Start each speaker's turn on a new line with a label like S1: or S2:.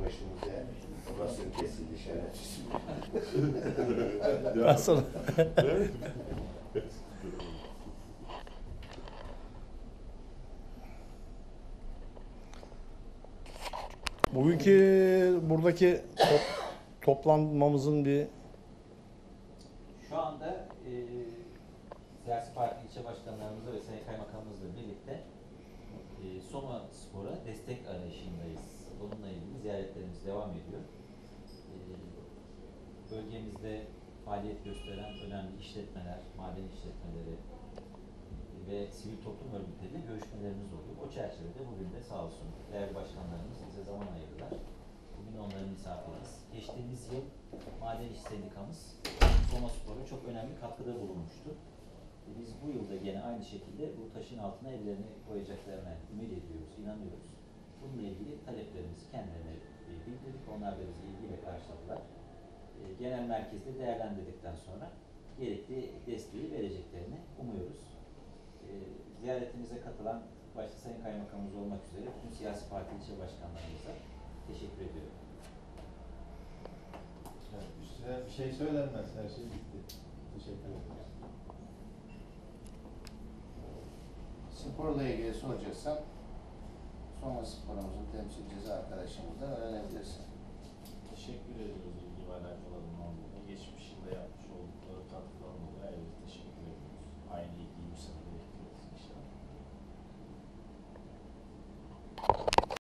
S1: başımıza ya. Basın kesildi şerefsiz.
S2: Nasıl? Bugünkü buradaki toplanmamızın bir
S3: Şu anda siyasi parti ilçe başkanlarımızla ve sayın kaymakamımızla birlikte Soma Spor'a destek arayışındayız. Bununla ilgili ziyaretlerimiz devam ediyor. Bölgemizde faaliyet gösteren önemli işletmeler, maden işletmeleri ve sivil toplum örgütleriyle görüşmelerimiz oluyor. O çerçevede bugün de sağ olsun değerli başkanlarımız bize zaman ayırdılar. Bugün onların misafiriyiz. Geçtiğimiz yıl Maden İş Sendikamız Soma Spor'a çok önemli katkıda bulunmuştu. Biz bu yılda gene aynı şekilde bu taşın altına ellerini koyacaklarına ümit ediyoruz, inanıyoruz. Bununla ilgili taleplerimizi kendilerine bildirdik. Onlar da bizi ilgiyle karşıladılar. Genel merkezde değerlendirdikten sonra gerekli desteği vereceklerini umuyoruz. Ziyaretimize katılan başta Sayın Kaymakamımız olmak üzere bütün siyasi parti ilçe başkanlarımıza teşekkür ediyorum.
S4: Evet, üstüne bir şey söylenmez, her şey bitti. Teşekkür ederim.
S1: Sporla ilgili soracaksan Soma Spor'umuzun temsilcisi arkadaşımızdan öğrenebilirsin.
S4: Teşekkür ediyoruz ilgi ve alakalarından dolayı. Geçmişinde yapmış oldukları katkıdan dolayı ayrıca teşekkür ediyoruz. Aynı ilgiyi bu sene de